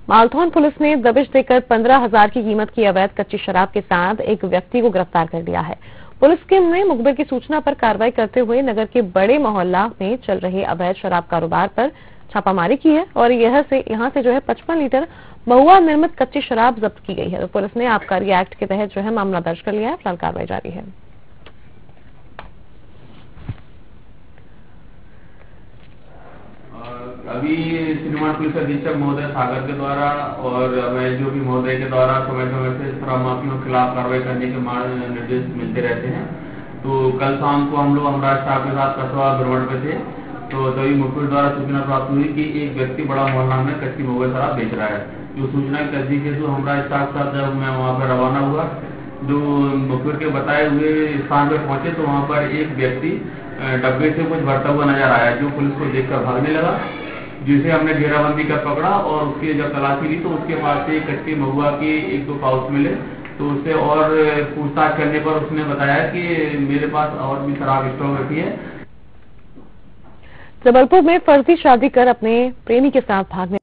Malthone police ने दबिश देकर 15,000 की कीमत की अवैध कच्ची शराब के साथ एक व्यक्ति को गिरफ्तार कर लिया है। पुलिस ने मुखबिर की सूचना पर कार्रवाई करते हुए नगर के बड़े मोहल्ला में चल रहे अवैध शराब कारोबार पर छापामारी की है और यहां से जो है 55 लीटर महुआ निर्मित कच्ची शराब जब्त की गई है। तो पुलिस ने आबकारी एक्ट के तहत जो है मामला दर्ज कर लिया है। फिलहाल कार्रवाई जारी है। अभी श्रीमान पुलिस अधीक्षक महोदय सागर के द्वारा और मैं जो भी महोदय के द्वारा समय समय से शराब माफियों के खिलाफ कार्रवाई करने के निर्देश मिलते रहते हैं। तो कल शाम को हम लोग हमरा स्टाफ के साथ कस्बा भ्रमण पे थे, तो तभी मुखबिर द्वारा सूचना प्राप्त हुई कि एक व्यक्ति बड़ा मोहल्ला में कच्ची महुआ शराब बेच रहा है। जो सूचना की तस्दीक है, तो हमारा स्टाफ के साथ जब मैं वहाँ पर रवाना हुआ, जो मुखबिर के बताए हुए स्थान पर पहुंचे तो वहाँ पर एक व्यक्ति डब्बे से कुछ भरता हुआ नजर आया, जो पुलिस को देखकर भागने लगा, जिसे हमने घेराबंदी कर पकड़ा और उसकी जब तलाशी ली तो उसके पास से कच्ची महुआ के 1-2 पाउच मिले। तो उससे और पूछताछ करने पर उसने बताया कि मेरे पास और भी शराब स्टॉक रखी है। जबलपुर में फर्जी शादी कर अपने प्रेमी के साथ भागने